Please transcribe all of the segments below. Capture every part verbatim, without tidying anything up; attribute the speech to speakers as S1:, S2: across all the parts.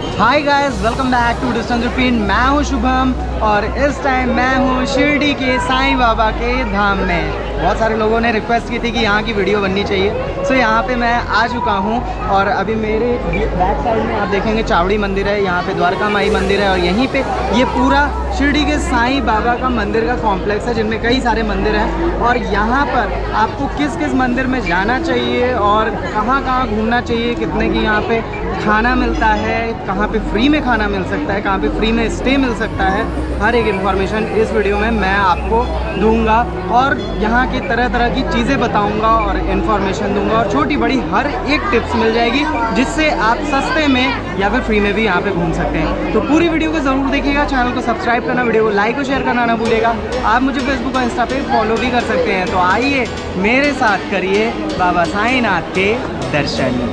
S1: Hi guys, welcome back to distance routine. मैं हूं शुभम और इस टाइम मैं हूं शिरडी के साईं बाबा के धाम में। बहुत सारे लोगों ने रिक्वेस्ट की थी कि यहाँ की वीडियो बननी चाहिए, सो यहाँ पे मैं आ चुका हूँ। और अभी मेरे बैक साइड में आप देखेंगे चावड़ी मंदिर है, यहाँ पे द्वारका माई मंदिर है, और यहीं पे ये पूरा शिरडी के साईं बाबा का मंदिर का कॉम्प्लेक्स है, जिनमें कई सारे मंदिर हैं। और यहाँ पर आपको किस किस मंदिर में जाना चाहिए और कहाँ कहाँ घूमना चाहिए, कितने की यहाँ पे खाना मिलता है, कहाँ पे फ्री में खाना मिल सकता है, कहाँ पे फ्री में स्टे मिल सकता है, हर एक इन्फॉर्मेशन इस वीडियो में मैं आपको दूंगा। और यहाँ की तरह तरह की चीज़ें बताऊंगा और इन्फॉर्मेशन दूंगा, और छोटी बड़ी हर एक टिप्स मिल जाएगी, जिससे आप सस्ते में या फिर फ्री में भी यहाँ पे घूम सकते हैं। तो पूरी वीडियो को ज़रूर देखिएगा, चैनल को सब्सक्राइब करना, वीडियो को लाइक और शेयर करना ना भूलिएगा। आप मुझे फेसबुक और इंस्टा पे फॉलो भी कर सकते हैं। तो आइए मेरे साथ करिए बाबा साईंनाथ के दर्शन।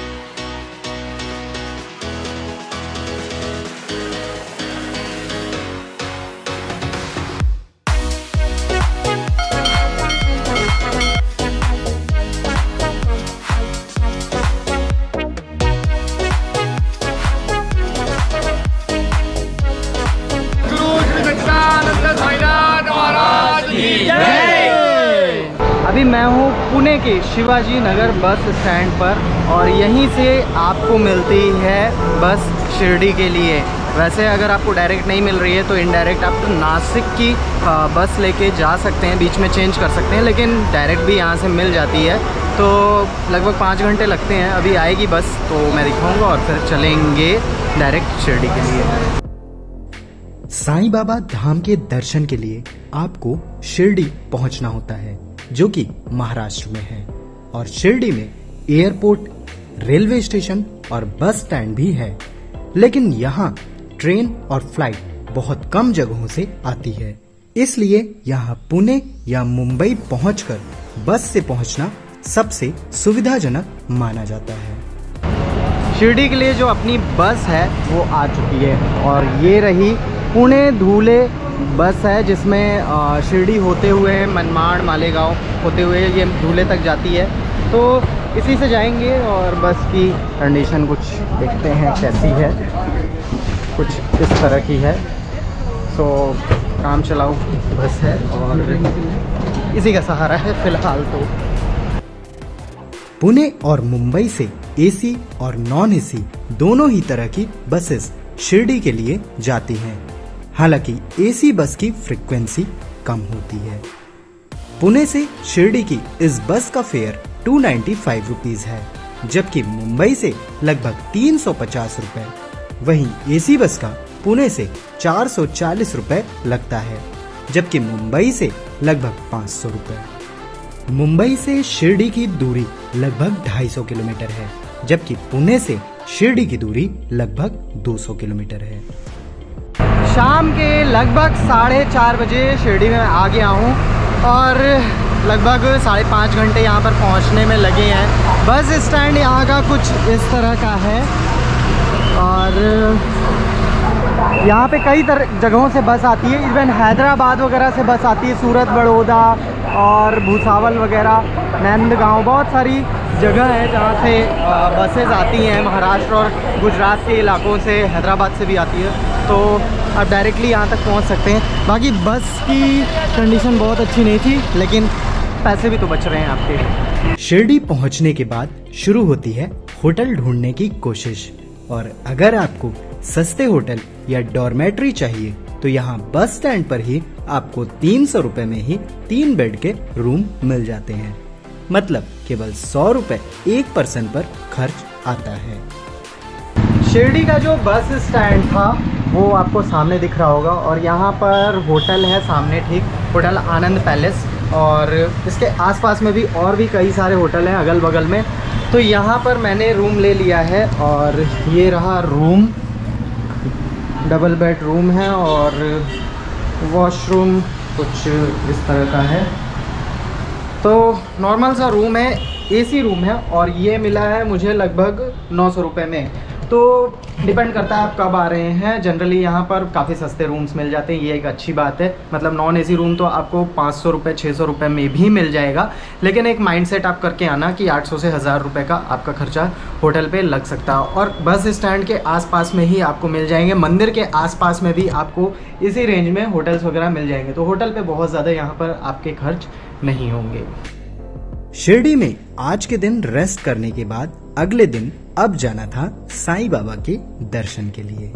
S1: अभी मैं हूँ पुणे के शिवाजी नगर बस स्टैंड पर, और यहीं से आपको मिलती है बस शिरडी के लिए। वैसे अगर आपको डायरेक्ट नहीं मिल रही है तो इनडायरेक्ट आप तो नासिक की बस लेके जा सकते हैं, बीच में चेंज कर सकते हैं, लेकिन डायरेक्ट भी यहाँ से मिल जाती है। तो लगभग पाँच घंटे लगते हैं। अभी आएगी बस तो मैं दिखाऊँगा और फिर चलेंगे डायरेक्ट शिरडी के लिए।
S2: साईं बाबा धाम के दर्शन के लिए आपको शिरडी पहुंचना होता है, जो कि महाराष्ट्र में है। और शिरडी में एयरपोर्ट, रेलवे स्टेशन और बस स्टैंड भी है, लेकिन यहाँ ट्रेन और फ्लाइट बहुत कम जगहों से आती है, इसलिए यहाँ पुणे या मुंबई पहुंचकर बस से पहुंचना सबसे सुविधाजनक माना जाता है।
S1: शिरडी के लिए जो अपनी बस है वो आ चुकी है, और ये रही पुणे धुले बस है, जिसमें शिरडी होते हुए मनमाड़ मालेगांव होते हुए ये धुले तक जाती है। तो इसी से जाएंगे, और बस की कंडीशन कुछ देखते हैं कैसी है। कुछ इस तरह की है। सो काम चलाओ बस है और इसी का सहारा है फिलहाल। तो
S2: पुणे और मुंबई से एसी और नॉन एसी दोनों ही तरह की बसेस शिरडी के लिए जाती हैं। हालांकि एसी बस की फ्रीक्वेंसी कम होती है। पुणे से शिरडी की इस बस का फेयर दो सौ पचानवे रुपीस है, जबकि मुंबई से लगभग तीन सौ पचास रुपए। वहीं एसी बस का पुणे से चार सौ चालीस रुपए लगता है, जबकि मुंबई से लगभग पाँच सौ रुपए। मुंबई से शिरडी की दूरी लगभग ढाई सौ किलोमीटर है, जबकि पुणे से शिरडी की दूरी लगभग दो सौ किलोमीटर है।
S1: शाम के लगभग साढ़े चार बजे शिरडी में आ गया हूँ, और लगभग साढ़े पाँच घंटे यहाँ पर पहुँचने में लगे हैं। बस स्टैंड यहाँ का कुछ इस तरह का है, और यहाँ पे कई तरह जगहों से बस आती है। इवन हैदराबाद वगैरह से बस आती है, सूरत, बड़ौदा और भूसावल वगैरह, नंदगांव, बहुत सारी जगह है जहाँ से बसेस आती हैं। महाराष्ट्र और गुजरात के इलाकों से, हैदराबाद से भी आती है, तो आप डायरेक्टली यहाँ तक पहुँच सकते हैं। बाकी बस की कंडीशन बहुत अच्छी नहीं थी, लेकिन पैसे भी तो बच रहे हैं आपके।
S2: शिरडी पहुँचने के बाद शुरू होती है होटल ढूंढने की कोशिश, और अगर आपको सस्ते होटल या डॉर्मेट्री चाहिए तो यहाँ बस स्टैंड पर ही आपको तीन सौ रुपए में ही तीन बेड के रूम मिल जाते हैं। मतलब केवल सौ रुपए एक पर्सन पर खर्च आता है।
S1: शिरडी का जो बस स्टैंड था वो आपको सामने दिख रहा होगा, और यहाँ पर होटल है सामने, ठीक, होटल आनंद पैलेस, और इसके आसपास में भी और भी कई सारे होटल हैं अगल बगल में। तो यहाँ पर मैंने रूम ले लिया है, और ये रहा रूम, डबल बेड रूम है, और वॉशरूम कुछ इस तरह का है। तो नॉर्मल सा रूम है, एसी रूम है, और ये मिला है मुझे लगभग नौ सौ रुपये में। तो डिपेंड करता है आप कब आ रहे हैं। जनरली यहाँ पर काफ़ी सस्ते रूम्स मिल जाते हैं, ये एक अच्छी बात है। मतलब नॉन एसी रूम तो आपको पाँच सौ रुपये छः सौ रुपये में भी मिल जाएगा, लेकिन एक माइंडसेट आप करके आना कि आठ सौ से हज़ार रुपये का आपका खर्चा होटल पे लग सकता है। और बस स्टैंड के आसपास में ही आपको मिल जाएंगे, मंदिर के आसपास में भी आपको इसी रेंज में होटल्स वगैरह मिल जाएंगे। तो होटल पे बहुत ज़्यादा यहाँ पर आपके खर्च नहीं होंगे।
S2: शिरडी में आज के दिन रेस्ट करने के बाद अगले दिन अब जाना था साईं बाबा के दर्शन के लिए।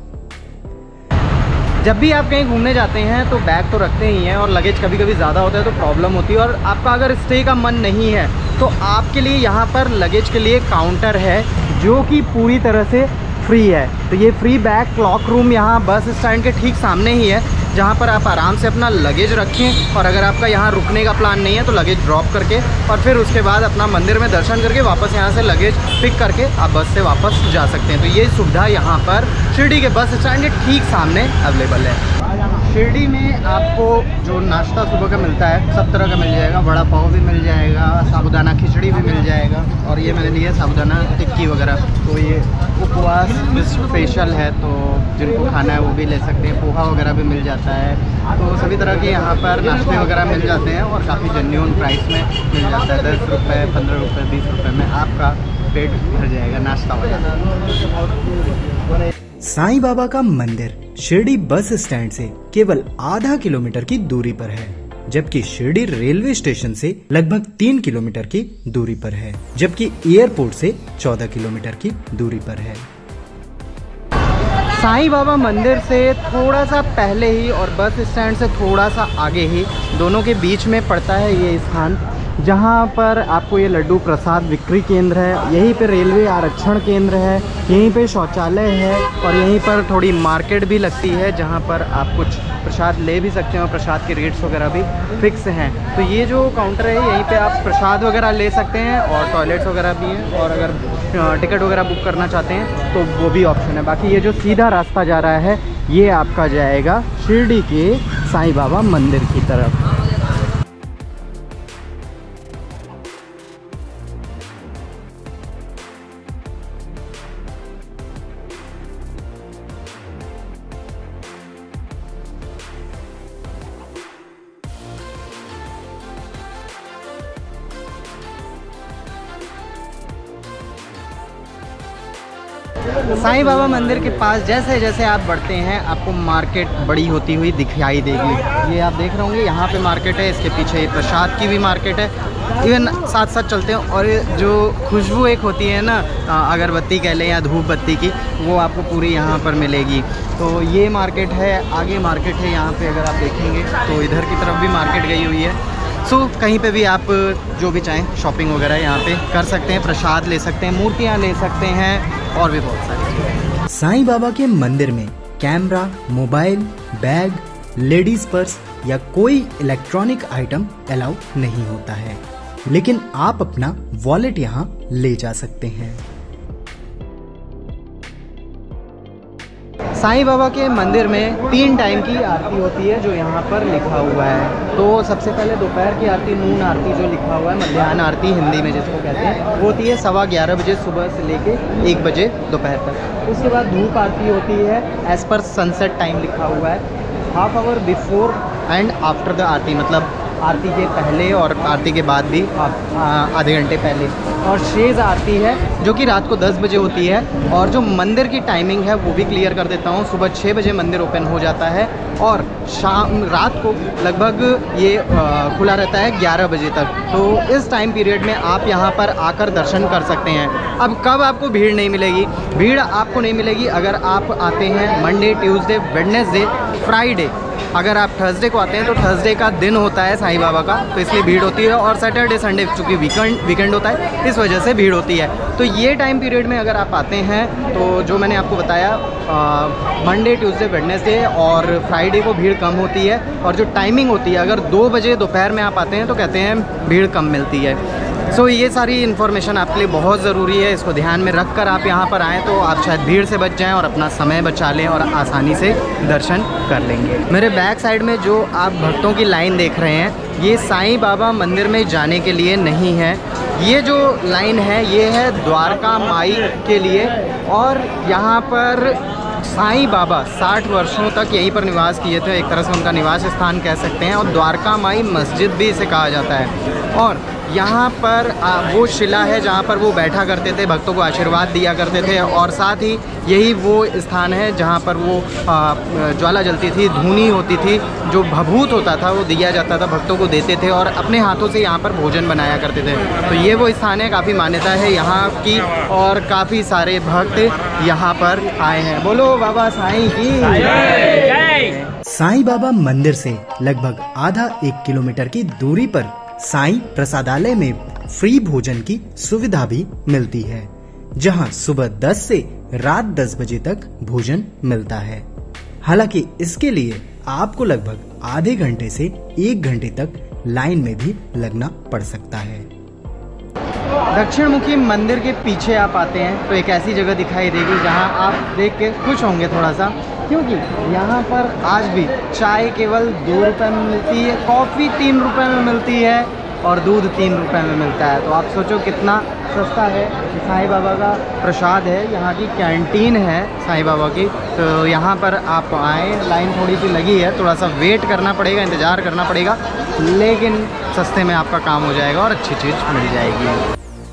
S1: जब भी आप कहीं घूमने जाते हैं तो बैग तो रखते ही हैं, और लगेज कभी कभी ज़्यादा होता है तो प्रॉब्लम होती है। और आपका अगर स्टे का मन नहीं है तो आपके लिए यहाँ पर लगेज के लिए काउंटर है जो कि पूरी तरह से फ्री है। तो ये फ्री बैग क्लॉक रूम यहाँ बस स्टैंड के ठीक सामने ही है, जहाँ पर आप आराम से अपना लगेज रखें। और अगर आपका यहाँ रुकने का प्लान नहीं है तो लगेज ड्रॉप करके और फिर उसके बाद अपना मंदिर में दर्शन करके वापस यहाँ से लगेज पिक करके आप बस से वापस जा सकते हैं। तो ये सुविधा यहाँ पर शिरडी के बस स्टैंड के ठीक सामने अवेलेबल है। शिरडी में आपको जो नाश्ता सुबह का मिलता है सब तरह का मिल जाएगा। वड़ा पाव भी मिल जाएगा, साबूदाना खिचड़ी भी मिल जाएगा, और ये मैंने लिया साबूदाना टिक्की वगैरह। तो ये उपवास स्पेशल है, तो जिनको खाना है वो भी ले सकते हैं। पोहा वगैरह भी मिल जाता है। तो सभी तरह के यहाँ पर नाश्ते वगैरह मिल जाते हैं और काफ़ी जेन्युइन प्राइस में मिल जाता है। दस रुपये, पंद्रह रुपये, बीस रुपये में आपका पेट भर जाएगा नाश्ता वगैरह।
S2: साईं बाबा का मंदिर शिरडी बस स्टैंड से केवल आधा किलोमीटर की दूरी पर है, जबकि शिरडी रेलवे स्टेशन से लगभग तीन किलोमीटर की दूरी पर है, जबकि एयरपोर्ट से चौदह किलोमीटर की दूरी पर है।
S1: साईं बाबा मंदिर से थोड़ा सा पहले ही और बस स्टैंड से थोड़ा सा आगे ही दोनों के बीच में पड़ता है ये स्थान, जहाँ पर आपको ये लड्डू प्रसाद बिक्री केंद्र है, यहीं पे रेलवे आरक्षण केंद्र है, यहीं पे शौचालय है, और यहीं पर थोड़ी मार्केट भी लगती है जहाँ पर आप कुछ प्रसाद ले भी सकते हैं और प्रसाद के रेट्स वगैरह भी फिक्स हैं। तो ये जो काउंटर है यहीं पे आप प्रसाद वगैरह ले सकते हैं, और टॉयलेट्स वगैरह भी हैं, और अगर टिकट वगैरह बुक करना चाहते हैं तो वो भी ऑप्शन है। बाकी ये जो सीधा रास्ता जा रहा है ये आपका जाएगा शिरडी के साईं बाबा मंदिर की तरफ। साईं बाबा मंदिर के पास जैसे जैसे आप बढ़ते हैं आपको मार्केट बड़ी होती हुई दिखाई देगी। ये आप देख रहे होंगे यहाँ पे मार्केट है, इसके पीछे प्रसाद की भी मार्केट है। इवन साथ साथ चलते हैं, और जो खुशबू एक होती है ना अगरबत्ती कह लें या धूप बत्ती की, वो आपको पूरी यहाँ पर मिलेगी। तो ये मार्केट है, आगे मार्केट है यहाँ पे अगर आप देखेंगे तो इधर की तरफ भी मार्केट गई हुई है। सो so, कहीं पे भी आप जो भी चाहें शॉपिंग वगैरह यहाँ पे कर सकते हैं, प्रसाद ले सकते हैं, मूर्तियाँ ले सकते हैं, और भी बहुत सारी चीज़ें।
S2: साईं बाबा के मंदिर में camera, mobile, bag, ladies purse या कोई इलेक्ट्रॉनिक आइटम अलाउ नहीं होता है, लेकिन आप अपना वॉलेट यहाँ ले जा सकते हैं।
S1: साईं बाबा के मंदिर में तीन टाइम की आरती होती है जो यहाँ पर लिखा हुआ है। तो सबसे पहले दोपहर की आरती, नून आरती जो लिखा हुआ है, मध्याह्न आरती हिंदी में जिसको कहते हैं, वो होती है सवा ग्यारह बजे सुबह से लेके एक बजे दोपहर तक। उसके बाद धूप आरती होती है एज़ पर सनसेट टाइम लिखा हुआ है, half hour before and after the आरती, मतलब आरती के पहले और आरती के बाद भी आधे घंटे पहले। और शेष आरती है जो कि रात को दस बजे होती है। और जो मंदिर की टाइमिंग है वो भी क्लियर कर देता हूँ। सुबह छः बजे मंदिर ओपन हो जाता है और शाम रात को लगभग ये खुला रहता है ग्यारह बजे तक। तो इस टाइम पीरियड में आप यहाँ पर आकर दर्शन कर सकते हैं। अब कब आपको भीड़ नहीं मिलेगी? भीड़ आपको नहीं मिलेगी अगर आप आते हैं मंडे, ट्यूसडे, वेडनेसडे, फ्राइडे। अगर आप थर्सडे को आते हैं तो थर्सडे का दिन होता है साईं बाबा का, तो इसलिए भीड़ होती है। और सैटरडे संडे चूँकि वीकेंड वीकेंड होता है, इस वजह से भीड़ होती है। तो ये टाइम पीरियड में अगर आप आते हैं तो जो मैंने आपको बताया, मंडे, ट्यूसडे, वेडनेसडे और फ्राइडे को भीड़ कम होती है। और जो टाइमिंग होती है, अगर दो बजे दोपहर में आप आते हैं तो कहते हैं भीड़ कम मिलती है। सो so, ये सारी इन्फॉर्मेशन आपके लिए बहुत ज़रूरी है, इसको ध्यान में रख कर आप यहाँ पर आएँ तो आप शायद भीड़ से बच जाएं और अपना समय बचा लें और आसानी से दर्शन कर लेंगे। मेरे बैक साइड में जो आप भक्तों की लाइन देख रहे हैं, ये साईं बाबा मंदिर में जाने के लिए नहीं है। ये जो लाइन है ये है द्वारका माई के लिए, और यहाँ पर साईं बाबा साठ वर्षों तक यहीं पर निवास किए थे, एक तरह से उनका निवास स्थान कह सकते हैं, और द्वारका माई मस्जिद भी इसे कहा जाता है। और यहाँ पर वो शिला है जहाँ पर वो बैठा करते थे, भक्तों को आशीर्वाद दिया करते थे, और साथ ही यही वो स्थान है जहाँ पर वो ज्वाला जलती थी, धूनी होती थी, जो भभूत होता था वो दिया जाता था, भक्तों को देते थे और अपने हाथों से यहाँ पर भोजन बनाया करते थे। तो ये वो स्थान है, काफ़ी मान्यता है यहाँ की, और काफ़ी सारे भक्त यहाँ पर आए हैं। बोलो बाबा साईं की।
S2: साईं बाबा मंदिर से लगभग आधा एक किलोमीटर की दूरी पर साईं प्रसादालय में फ्री भोजन की सुविधा भी मिलती है, जहां सुबह दस से रात दस बजे तक भोजन मिलता है। हालांकि इसके लिए आपको लगभग आधे घंटे से एक घंटे तक लाइन में भी लगना पड़ सकता है।
S1: दक्षिण मुखी मंदिर के पीछे आप आते हैं तो एक ऐसी जगह दिखाई देगी जहां आप देख के खुश होंगे थोड़ा सा, क्योंकि यहाँ पर आज भी चाय केवल दो रुपये में मिलती है, कॉफ़ी तीन रुपये में मिलती है और दूध तीन रुपये में मिलता है। तो आप सोचो कितना सस्ता है। साईं बाबा का प्रसाद है, यहाँ की कैंटीन है साईं बाबा की। तो यहाँ पर आप आएँ, लाइन थोड़ी सी लगी है, थोड़ा सा वेट करना पड़ेगा, इंतज़ार करना पड़ेगा, लेकिन सस्ते में आपका काम हो जाएगा और अच्छी चीज़ मिल जाएगी।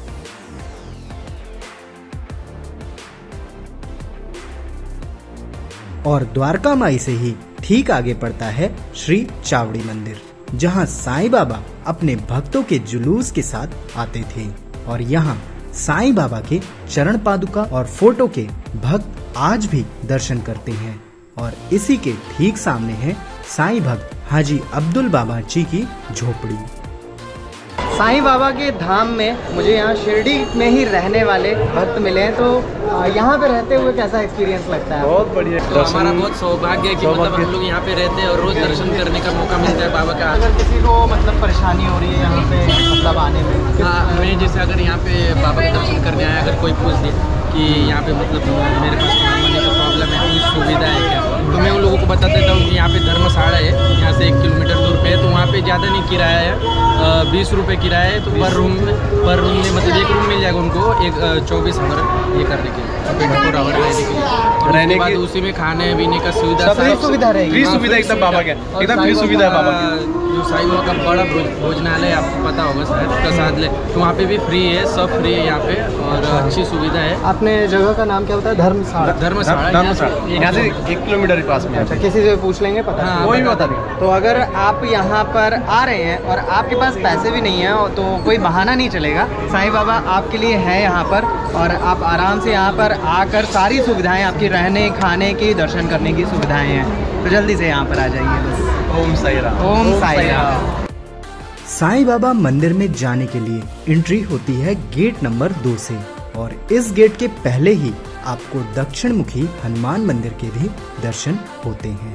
S2: और द्वारका माई से ही ठीक आगे पड़ता है श्री चावड़ी मंदिर, जहां साईं बाबा अपने भक्तों के जुलूस के साथ आते थे, और यहां साईं बाबा के चरण पादुका और फोटो के भक्त आज भी दर्शन करते हैं। और इसी के ठीक सामने है साईं भक्त हाजी अब्दुल बाबा जी की झोपड़ी।
S1: साईं बाबा के धाम में मुझे यहाँ शिरडी में ही रहने वाले भक्त मिले हैं, तो यहाँ पे रहते हुए कैसा एक्सपीरियंस लगता है?
S3: बहुत बढ़िया।
S4: तो हमारा बहुत सौभाग्य है कि मतलब हम लोग यहाँ पे रहते हैं और रोज दर्शन करने का मौका मिलता है बाबा का।
S1: अगर किसी को मतलब परेशानी हो रही है यहाँ पे मतलब आने में,
S4: हाँ, मैं जैसे अगर यहाँ पे बाबा के दर्शन करने आया, अगर कोई पूछ दे कि यहाँ पे मतलब मेरे पास खाने वाने का प्रॉब्लम है, कुछ सुविधा है क्या, तो मैं उन लोगों को बता देता हूँ कि यहाँ पे धर्मशाला है, यहाँ से एक किलोमीटर दूर पे है, तो वहाँ पे ज़्यादा नहीं किराया है, बीस रुपये किराया है। तो पर रूम में पर रूम में मतलब एक रूम मिल जाएगा उनको, एक चौबीस आवर ये करने के लिए, ट्वेंटी फोर आवर रहने के लिए। रहने के बाद उसी में खाने पीने का सुविधा,
S1: फ्री सुविधा रहेगी।
S3: फ्री सुविधा एकदम बाबा के, एकदम फ्री सुविधा है बाबा की।
S4: जो साईं बाबा का बड़ा भोजनालय आपको पता होगा शायद, प्रसादालय, तो वहाँ पे भी फ्री है, सब फ्री है यहाँ पे, और अच्छी सुविधा है।
S1: आपने जगह का नाम क्या होता है? धर्मशाला।
S4: धर्मशाला
S3: धर्मशाला यहाँ से एक किलोमीटर के पास में।
S1: अच्छा, किसी से पूछ लेंगे, पता
S4: हाँ,
S3: कोई भी बता देंगे।
S1: तो अगर आप यहाँ पर आ रहे हैं और आपके पास पैसे भी नहीं है तो कोई बहाना नहीं चलेगा, साईं बाबा आपके लिए है यहाँ पर, और आप आराम से यहाँ पर आकर सारी सुविधाएं आपकी रहने खाने की, दर्शन करने की सुविधाएं हैं। तो जल्दी से यहाँ पर आ जाइए बस।
S3: ओम साई राम।
S1: ओम साई राम।
S2: साईं बाबा मंदिर में जाने के लिए एंट्री होती है गेट नंबर दो से, और इस गेट के पहले ही आपको दक्षिण मुखी हनुमान मंदिर के भी दर्शन होते हैं।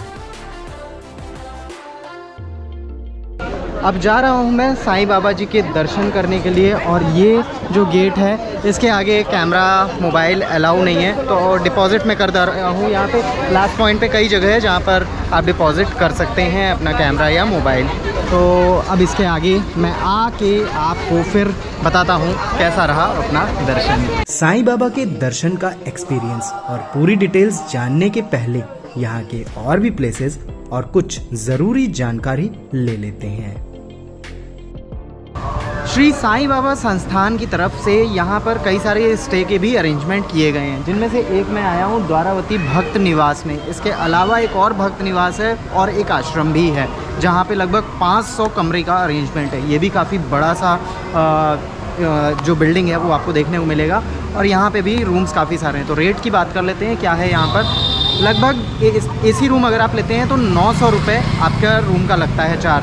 S1: अब जा रहा हूँ मैं साईं बाबा जी के दर्शन करने के लिए, और ये जो गेट है इसके आगे कैमरा मोबाइल अलाउ नहीं है, तो डिपॉजिट में कर दे रहा हूँ। यहाँ पे लास्ट पॉइंट पे कई जगह है जहाँ पर आप डिपॉजिट कर सकते हैं अपना कैमरा या मोबाइल। तो अब इसके आगे मैं आके आपको फिर बताता हूँ कैसा रहा अपना दर्शन।
S2: साईं बाबा के दर्शन का एक्सपीरियंस और पूरी डिटेल्स जानने के पहले यहाँ के और भी प्लेसेस और कुछ जरूरी जानकारी ले लेते हैं।
S1: श्री साईं बाबा संस्थान की तरफ से यहाँ पर कई सारे स्टे के भी अरेंजमेंट किए गए हैं, जिनमें से एक मैं आया हूँ द्वारावती भक्त निवास में। इसके अलावा एक और भक्त निवास है और एक आश्रम भी है, जहाँ पे लगभग पाँच सौ कमरे का अरेंजमेंट है। ये भी काफ़ी बड़ा सा आ, जो बिल्डिंग है वो आपको देखने को मिलेगा, और यहाँ पे भी रूम्स काफ़ी सारे हैं। तो रेट की बात कर लेते हैं, क्या है यहाँ पर। लगभग एसी रूम अगर आप लेते हैं तो नौ सौ रुपये आपका रूम का लगता है चार्ज,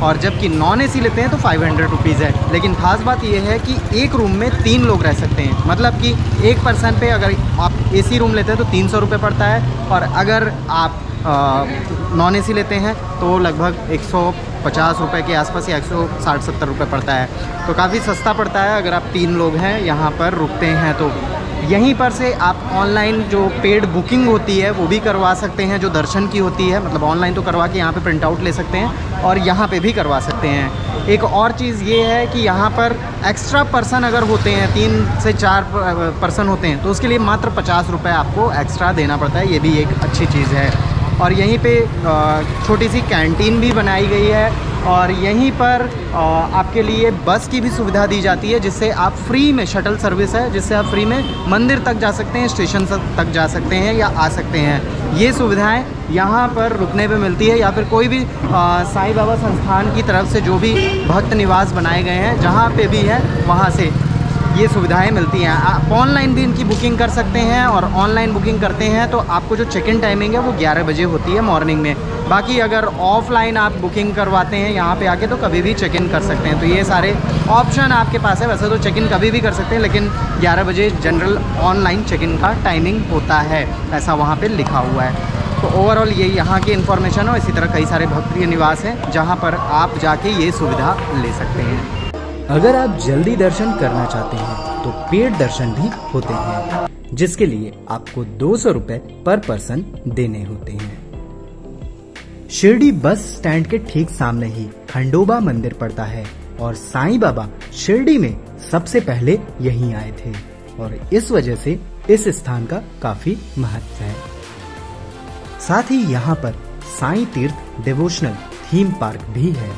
S1: और जबकि नॉन एसी लेते हैं तो फाइव हंड्रेड रुपीज़ है। लेकिन ख़ास बात यह है कि एक रूम में तीन लोग रह सकते हैं, मतलब कि एक पर्सन पे अगर आप एसी रूम लेते हैं तो तीन सौ रुपये पड़ता है, और अगर आप नॉन एसी लेते हैं तो लगभग एक सौ पचास रुपये के आसपास या एक सौ साठ सत्तर रुपये पड़ता है। तो काफ़ी सस्ता पड़ता है अगर आप तीन लोग हैं यहाँ पर रुकते हैं तो। यहीं पर से आप ऑनलाइन जो पेड बुकिंग होती है वो भी करवा सकते हैं, जो दर्शन की होती है, मतलब ऑनलाइन तो करवा के यहाँ पे प्रिंट आउट ले सकते हैं और यहाँ पे भी करवा सकते हैं। एक और चीज़ ये है कि यहाँ पर एक्स्ट्रा पर्सन अगर होते हैं, तीन से चार पर्सन होते हैं, तो उसके लिए मात्र पचास रुपये आपको एक्स्ट्रा देना पड़ता है। ये भी एक अच्छी चीज़ है। और यहीं पे छोटी सी कैंटीन भी बनाई गई है, और यहीं पर आपके लिए बस की भी सुविधा दी जाती है, जिससे आप फ्री में, शटल सर्विस है जिससे आप फ्री में मंदिर तक जा सकते हैं, स्टेशन तक जा सकते हैं या आ सकते हैं। ये सुविधाएं यहाँ पर रुकने पे मिलती है, या फिर कोई भी साईं बाबा संस्थान की तरफ से जो भी भक्त निवास बनाए गए हैं जहाँ पे भी है वहाँ से ये सुविधाएं मिलती हैं। आप ऑनलाइन भी इनकी बुकिंग कर सकते हैं, और ऑनलाइन बुकिंग करते हैं तो आपको जो चेक इन टाइमिंग है वो ग्यारह बजे होती है मॉर्निंग में। बाकी अगर ऑफलाइन आप बुकिंग करवाते हैं यहाँ पे आके तो कभी भी चेक इन कर सकते हैं। तो ये सारे ऑप्शन आपके पास है। वैसे तो चेक इन कभी भी कर सकते हैं, लेकिन ग्यारह बजे जनरल ऑनलाइन चेक इन का टाइमिंग होता है, ऐसा वहाँ पर लिखा हुआ है। तो ओवरऑल ये यहाँ की इन्फॉर्मेशन हो। इसी तरह कई सारे भक्ति निवास हैं जहाँ पर आप जाके ये सुविधा ले सकते हैं।
S2: अगर आप जल्दी दर्शन करना चाहते हैं तो पेड दर्शन भी होते हैं, जिसके लिए आपको दो सौ रुपए पर पर्सन देने होते हैं। शिरडी बस स्टैंड के ठीक सामने ही खंडोबा मंदिर पड़ता है, और साईं बाबा शिरडी में सबसे पहले यहीं आए थे, और इस वजह से इस स्थान का काफी महत्व है। साथ ही यहाँ पर साईं तीर्थ डिवोशनल थीम पार्क भी है।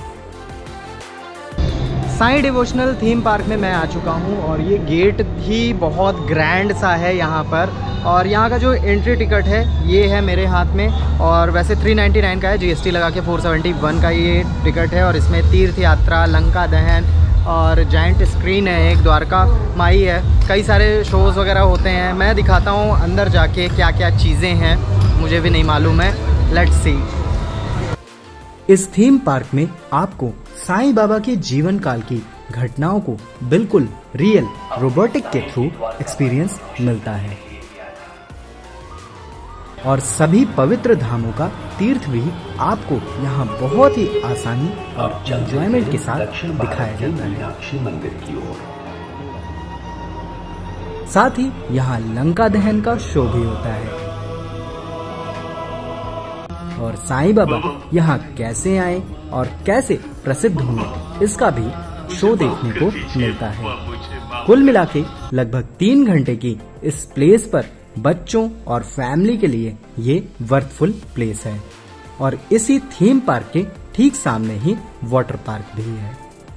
S1: साईं डिवोशनल थीम पार्क में मैं आ चुका हूँ, और ये गेट भी बहुत ग्रैंड सा है यहाँ पर। और यहाँ का जो एंट्री टिकट है ये है मेरे हाथ में, और वैसे थ्री नाइन्टी नाइन का है, जीएसटी लगा के फोर सेवेंटी वन का ये टिकट है। और इसमें तीर्थ यात्रा, लंका दहन और जाइंट स्क्रीन है, एक द्वारका माई है, कई सारे शोज़ वगैरह होते हैं। मैं दिखाता हूँ अंदर जाके क्या क्या चीज़ें हैं, मुझे भी नहीं मालूम है। Let's see.
S2: इस थीम पार्क में आपको साईं बाबा के जीवन काल की घटनाओं को बिल्कुल रियल रोबोटिक के थ्रू एक्सपीरियंस मिलता है, और सभी पवित्र धामों का तीर्थ भी आपको यहाँ बहुत ही आसानी और एंजॉयमेंट के साथ दिखाया जाता है। साथ ही यहाँ लंका दहन का शो भी होता है, और साईं बाबा यहाँ कैसे आए और कैसे प्रसिद्ध हुए इसका भी शो देखने को मिलता है। कुल मिला के लगभग तीन घंटे की इस प्लेस पर बच्चों और फैमिली के लिए ये वर्थफुल प्लेस है, और इसी थीम पार्क के ठीक सामने ही वाटर पार्क भी है।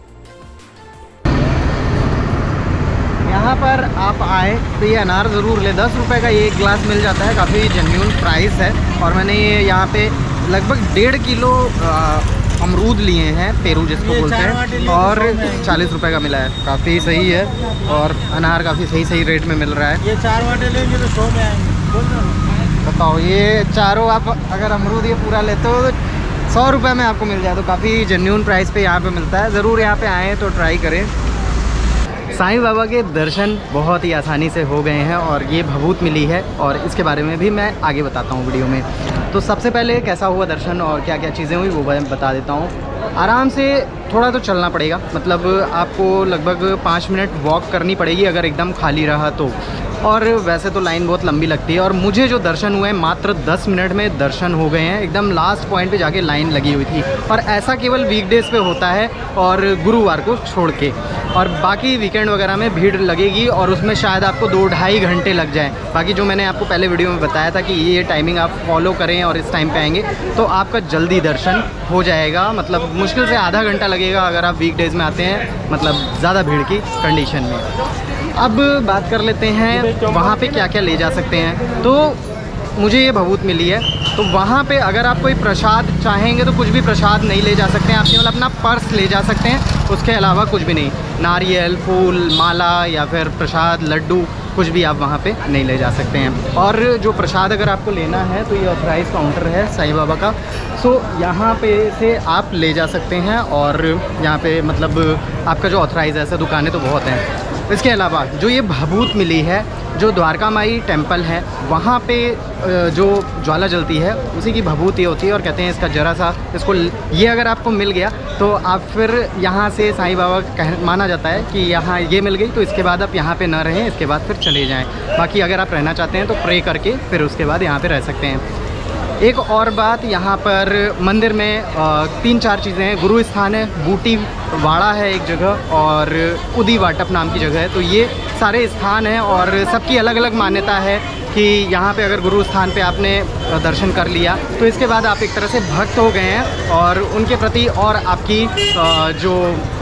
S1: यहाँ पर आप आए तो ये अनार ज़रूर ले, दस रुपए का ये एक ग्लास मिल जाता है, काफ़ी जेन्युइन प्राइस है। और मैंने ये यहाँ पे लगभग डेढ़ किलो अमरूद लिए हैं, पेरू जिसको बोलते हैं, और चालीस रुपए का मिला है, काफ़ी सही है। और अनार काफ़ी सही सही रेट में मिल रहा है।
S5: ये चार वाटे लेंगे तो सौ में आएंगे।
S1: बताओ, ये चारों आप अगर अमरूद ये पूरा लेते हो तो सौ रुपये में आपको मिल जाए, तो काफ़ी जेन्युइन प्राइस पे यहाँ पे मिलता है। ज़रूर यहाँ पे आएँ तो ट्राई करें। साईं बाबा के दर्शन बहुत ही आसानी से हो गए हैं, और ये भभूत मिली है, और इसके बारे में भी मैं आगे बताता हूँ वीडियो में। तो सबसे पहले कैसा हुआ दर्शन और क्या क्या चीज़ें हुई वो मैं बता देता हूँ। आराम से थोड़ा तो चलना पड़ेगा, मतलब आपको लगभग पाँच मिनट वॉक करनी पड़ेगी अगर एकदम खाली रहा तो, और वैसे तो लाइन बहुत लंबी लगती है। और मुझे जो दर्शन हुए मात्र दस मिनट में दर्शन हो गए हैं, एकदम लास्ट पॉइंट पे जाके लाइन लगी हुई थी। और ऐसा केवल वीकडेज़ पे होता है और गुरुवार को छोड़ के, और बाकी वीकेंड वगैरह में भीड़ लगेगी, और उसमें शायद आपको दो ढाई घंटे लग जाए। बाकी जो मैंने आपको पहले वीडियो में बताया था कि ये टाइमिंग आप फॉलो करें और इस टाइम पे आएंगे तो आपका जल्दी दर्शन हो जाएगा। मतलब मुश्किल से आधा घंटा लगेगा अगर आप वीकडेज़ में आते हैं, मतलब ज़्यादा भीड़ की कंडीशन में। अब बात कर लेते हैं वहाँ पे क्या क्या ले जा सकते हैं। तो मुझे ये भभूत मिली है, तो वहाँ पे अगर आप कोई प्रसाद चाहेंगे तो कुछ भी प्रसाद नहीं ले जा सकते हैं आप, केवल अपना पर्स ले जा सकते हैं, उसके अलावा कुछ भी नहीं। नारियल, फूल, माला या फिर प्रसाद, लड्डू कुछ भी आप वहाँ पे नहीं ले जा सकते हैं। और जो प्रसाद अगर आपको लेना है तो ये ऑथराइज काउंटर है साईं बाबा का, सो यहाँ पे से आप ले जा सकते हैं। और यहाँ पे मतलब आपका जो ऑथराइज है, ऐसे दुकानें तो बहुत हैं। इसके अलावा जो ये भभूत मिली है, जो द्वारका माई टेम्पल है वहाँ पे जो ज्वाला जलती है उसी की भभूत ये होती है। और कहते हैं इसका ज़रा सा इसको ये अगर आपको मिल गया तो आप फिर यहाँ से साईं बाबा कह माना जाता है कि यहाँ ये मिल गई तो इसके बाद आप यहाँ पे ना रहें, इसके बाद फिर चले जाएं। बाकी अगर आप रहना चाहते हैं तो प्रे करके फिर उसके बाद यहाँ पे रह सकते हैं। एक और बात, यहाँ पर मंदिर में आ, तीन चार चीज़ें हैं। गुरु स्थान है, बूटी वाड़ा है एक जगह, और उदी वाटप नाम की जगह है। तो ये सारे स्थान हैं और सबकी अलग अलग मान्यता है कि यहाँ पे अगर गुरु स्थान पे आपने दर्शन कर लिया तो इसके बाद आप एक तरह से भक्त हो गए हैं और उनके प्रति और आपकी जो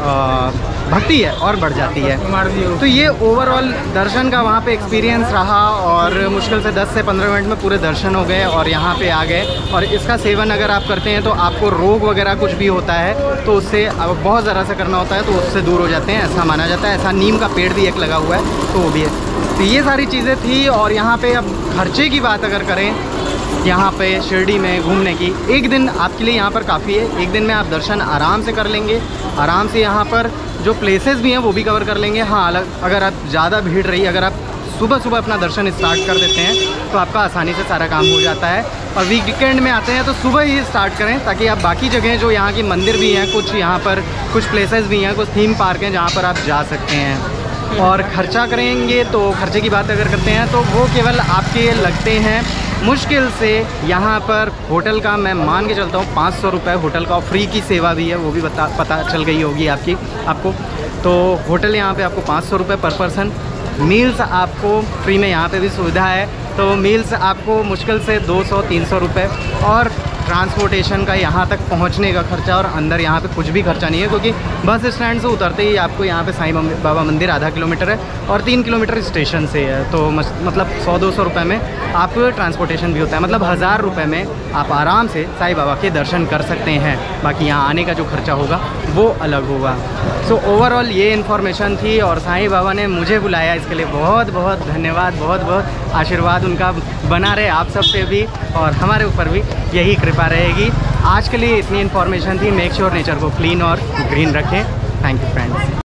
S1: भक्ति है और बढ़ जाती है। तो ये ओवरऑल दर्शन का वहाँ पे एक्सपीरियंस रहा और मुश्किल से दस से पंद्रह मिनट में पूरे दर्शन हो गए और यहाँ पे आ गए। और इसका सेवन अगर आप करते हैं तो आपको रोग वगैरह कुछ भी होता है तो उससे बहुत ज़रा सा करना होता है तो उससे दूर हो जाते हैं, ऐसा माना जाता है। ऐसा नीम का पेड़ भी एक लगा हुआ है तो वो भी है। तो ये सारी चीज़ें थी। और यहाँ पे अब खर्चे की बात अगर करें यहाँ पे शिरडी में घूमने की, एक दिन आपके लिए यहाँ पर काफ़ी है। एक दिन में आप दर्शन आराम से कर लेंगे, आराम से यहाँ पर जो प्लेसेस भी हैं वो भी कवर कर लेंगे। हाँ, अलग अगर आप ज़्यादा भीड़ रही, अगर आप सुबह सुबह अपना दर्शन स्टार्ट कर देते हैं तो आपका आसानी से सारा काम हो जाता है। और वीकेंड में आते हैं तो सुबह ही स्टार्ट करें ताकि आप बाकी जगह जो यहाँ की मंदिर भी हैं, कुछ यहाँ पर कुछ प्लेसेस भी हैं, कुछ थीम पार्क हैं जहाँ पर आप जा सकते हैं। और ख़र्चा करेंगे तो खर्चे की बात अगर करते हैं तो वो केवल आपके लगते हैं मुश्किल से यहाँ पर होटल का, मैं मान के चलता हूँ पाँच सौ रुपये होटल का। फ्री की सेवा भी है, वो भी बता पता चल गई होगी आपकी आपको। तो होटल यहाँ पे आपको पाँच सौ रुपये पर पर्सन। मील्स आपको फ्री में यहाँ पे भी सुविधा है, तो मील्स आपको मुश्किल से दो सौ तीन सौ रुपये। और ट्रांसपोर्टेशन का यहाँ तक पहुँचने का खर्चा और अंदर यहाँ पे कुछ भी खर्चा नहीं है, क्योंकि बस स्टैंड से उतरते ही आपको यहाँ पे साईं बाबा मंदिर आधा किलोमीटर है और तीन किलोमीटर स्टेशन से है। तो मतलब सौ दो सौ रुपये में आप ट्रांसपोर्टेशन भी होता है, मतलब हज़ार रुपये में आप आराम से साईं बाबा के दर्शन कर सकते हैं। बाकी यहाँ आने का जो खर्चा होगा वो अलग होगा। सो ओवरऑल ये इन्फॉर्मेशन थी और साईं बाबा ने मुझे बुलाया, इसके लिए बहुत बहुत धन्यवाद। बहुत बहुत आशीर्वाद उनका बना रहे आप सब पे भी और हमारे ऊपर भी यही कृपा रहेगी। आज के लिए इतनी इन्फॉर्मेशन थी। मेक श्योर नेचर को क्लीन और ग्रीन रखें। Thank you friends.